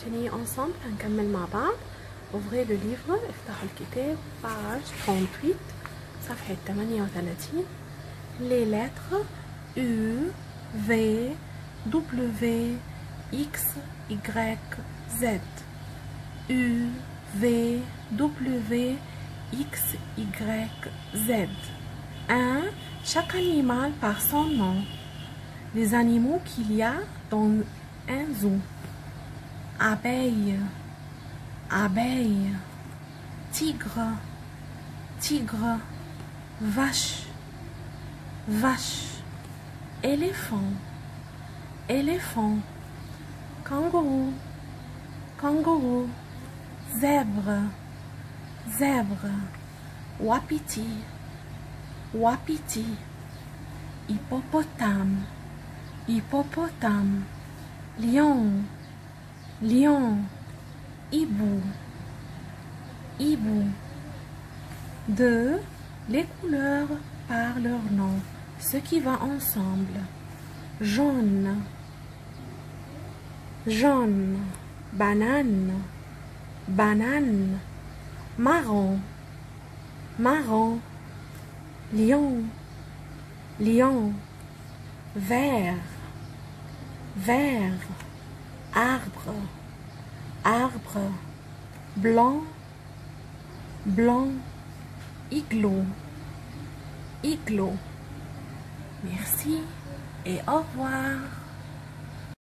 continuer ensemble. هنكمل مع بعض. Ouvrez le livre. افتحوا الكتاب. page 38 صفحة 38. Les lettres U, V, W, X, Y, Z. U, V, W, X, Y, Z. 1. Chaque animal par son nom. Les animaux qu'il y a dans un zoo. Abeille, abeille. Tigre, tigre. Vache, vache. Éléphant, éléphant. Kangourou, kangourou. Zèbre, zèbre. Wapiti, wapiti. Hippopotame, hippopotame. Lion, lion. Hibou, hibou. 2. Les couleurs par leur nom, ce qui va ensemble. Jaune, jaune. Banane, banane. Marron, marron. Lion, lion. Vert, vert. Arbre, arbre. Blanc, blanc. Igloo, igloo. Merci et au revoir.